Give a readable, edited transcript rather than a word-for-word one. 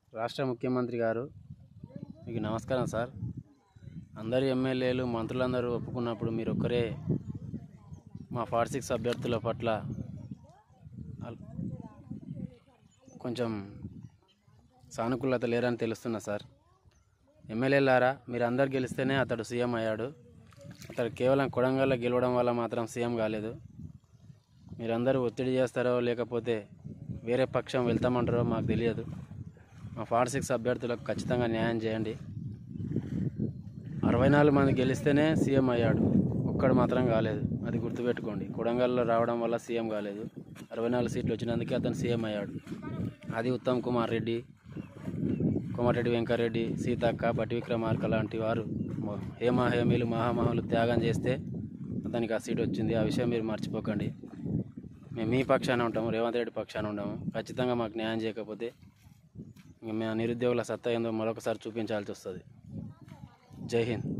రాష్ట్ర ముఖ్యమంత్రి గారు, మీకు నమస్కారం సార్. అందరు ఎమ్మెల్యేలు మంత్రులందరూ ఒప్పుకున్నప్పుడు మీరు ఒక్కరే మా 46 అభ్యర్థుల పట్ల కొంచెం సానుకూలత లేరని తెలుస్తున్నా సార్. ఎమ్మెల్యేలారా, మీరు అందరు గెలిస్తేనే అతడు సీఎం అయ్యాడు. అతడు కేవలం కొడంగల్లో గెలవడం వల్ల మాత్రం సీఎం కాలేదు. మీరందరూ ఒత్తిడి చేస్తారో లేకపోతే వేరే పక్షం వెళ్తామంటారో మాకు తెలియదు. మా 46 అభ్యర్థులకు ఖచ్చితంగా న్యాయం చేయండి. 64 మంది గెలిస్తేనే సీఎం అయ్యాడు, ఒక్కడు మాత్రం కాలేదు. అది గుర్తుపెట్టుకోండి. కొడంగల్లో రావడం వల్ల సీఎం కాలేదు. 64 సీట్లు వచ్చినందుకే అతను సీఎం అయ్యాడు. అది ఉత్తమ్ కుమార్ రెడ్డి, కోమటిరెడ్డి వెంకరెడ్డి, సీతక్క, బట్టి విక్రమార్క లాంటి వారు హేమీలు మహామహులు త్యాగం చేస్తే అతనికి ఆ సీట్ వచ్చింది. ఆ విషయం మీరు మర్చిపోకండి. మేము మీ పక్షాన ఉంటాము, రేవంత్ రెడ్డి పక్షాన ఉంటాము. ఖచ్చితంగా మాకు న్యాయం చేయకపోతే మేము నిరుద్యోగుల సత్తా ఏందో మరొకసారి చూపించాల్సి వస్తుంది. జై హింద్.